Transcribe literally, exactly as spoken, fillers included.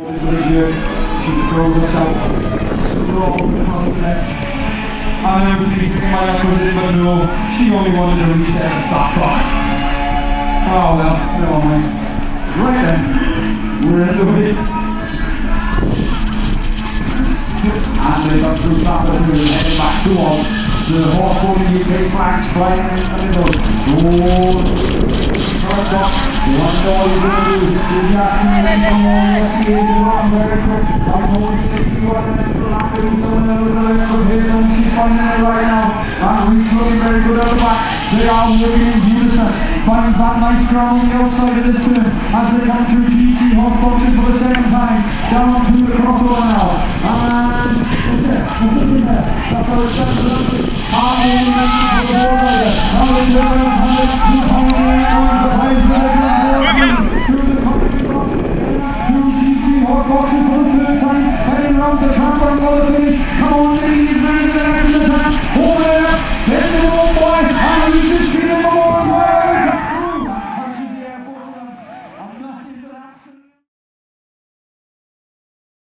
She throws herself strong across the net. And everything my uncle didn't even know. She only wanted to reset and stop clock. Oh well, never mind. Right then, we're in the way. And they got through that and we're heading back towards the Horseboarding U K flags flying in the middle. Oh, first up, one more you're going to do is asking me to come on, let's see if you run very quick. I'm going to take you on the lap, doing someone else with the left foot here, and she's finding it right now. And Reese looking very good at the back. They are working in unison. Finds that nice ground on the outside of this turn as they come through G C Horse Function for the second time. Down to